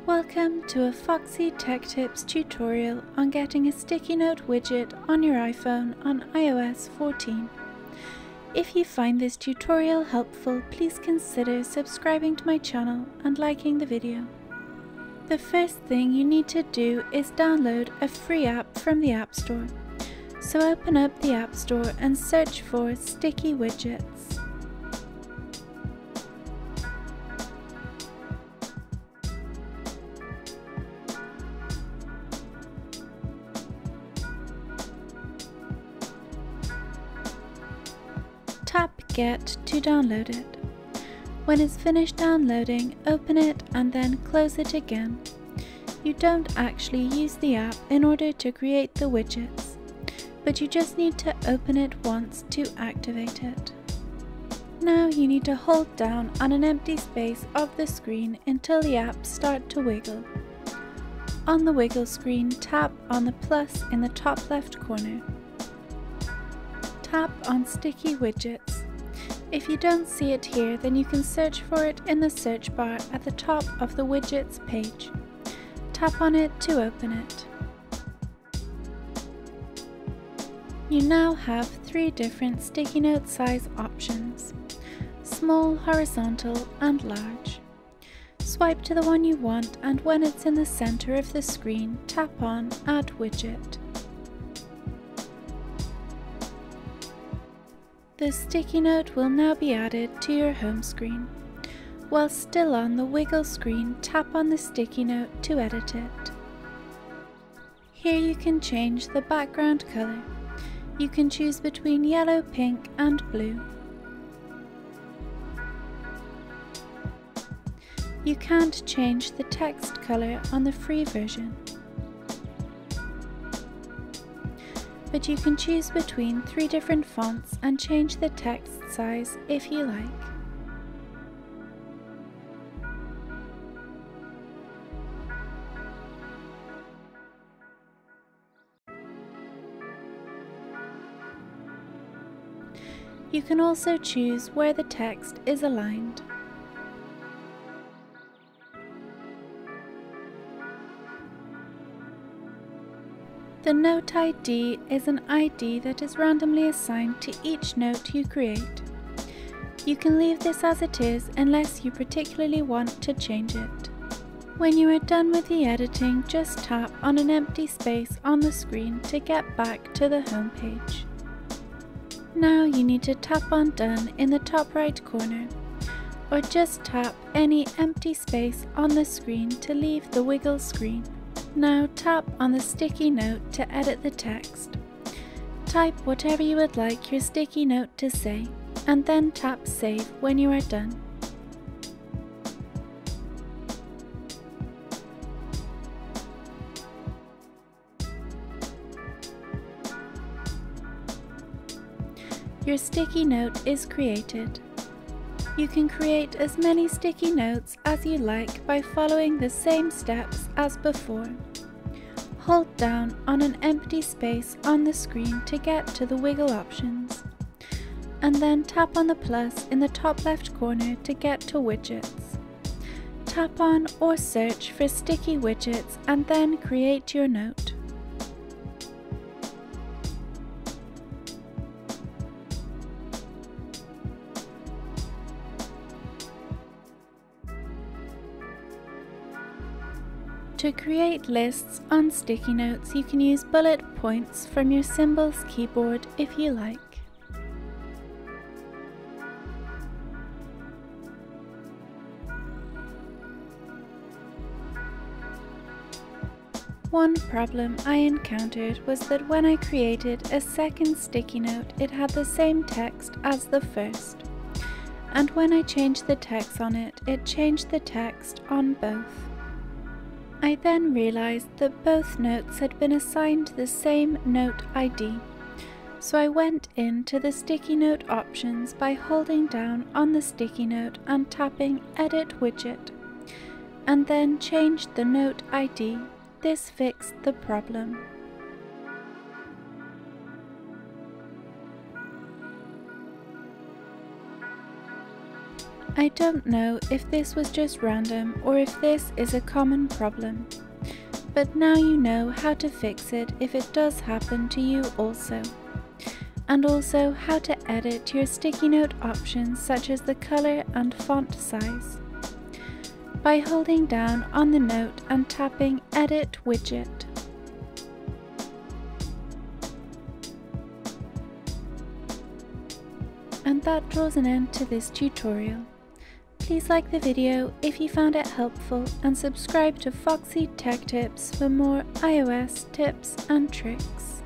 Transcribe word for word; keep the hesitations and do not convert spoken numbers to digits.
Welcome to a Foxy Tech Tips tutorial on getting a sticky note widget on your iPhone on i O S fourteen. If you find this tutorial helpful, please consider subscribing to my channel and liking the video. The first thing you need to do is download a free app from the App Store. So open up the App Store and search for Sticky Widgets. Tap Get to download it. When it's finished downloading, open it and then close it again. You don't actually use the app in order to create the widgets, but you just need to open it once to activate it. Now you need to hold down on an empty space of the screen until the apps start to wiggle. On the wiggle screen, tap on the plus in the top left corner. Tap on Sticky Widgets. If you don't see it here, then you can search for it in the search bar at the top of the Widgets page. Tap on it to open it. You now have three different sticky note size options: small, horizontal, and large. Swipe to the one you want, and when it's in the center of the screen, tap on Add Widget. The sticky note will now be added to your home screen. While still on the wiggle screen, tap on the sticky note to edit it. Here you can change the background color. You can choose between yellow, pink, and blue. You can't change the text color on the free version, but you can choose between three different fonts and change the text size if you like. You can also choose where the text is aligned. The note I D is an I D that is randomly assigned to each note you create. You can leave this as it is unless you particularly want to change it. When you are done with the editing, just tap on an empty space on the screen to get back to the home page. Now you need to tap on Done in the top right corner, or just tap any empty space on the screen to leave the wiggle screen. Now tap on the sticky note to edit the text. Type whatever you would like your sticky note to say, and then tap Save when you are done. Your sticky note is created. You can create as many sticky notes as you like by following the same steps as before. Hold down on an empty space on the screen to get to the wiggle options, and then tap on the plus in the top left corner to get to widgets. Tap on or search for sticky widgets and then create your note. To create lists on sticky notes, you can use bullet points from your Symbols keyboard if you like. One problem I encountered was that when I created a second sticky note, it had the same text as the first. And when I changed the text on it, it changed the text on both. I then realized that both notes had been assigned the same note I D, so I went into the sticky note options by holding down on the sticky note and tapping Edit Widget, and then changed the note I D. This fixed the problem. I don't know if this was just random or if this is a common problem, but now you know how to fix it if it does happen to you also. And also how to edit your sticky note options such as the color and font size by holding down on the note and tapping Edit Widget. And that draws an end to this tutorial. Please like the video if you found it helpful and subscribe to Foxy Tech Tips for more iOS tips and tricks.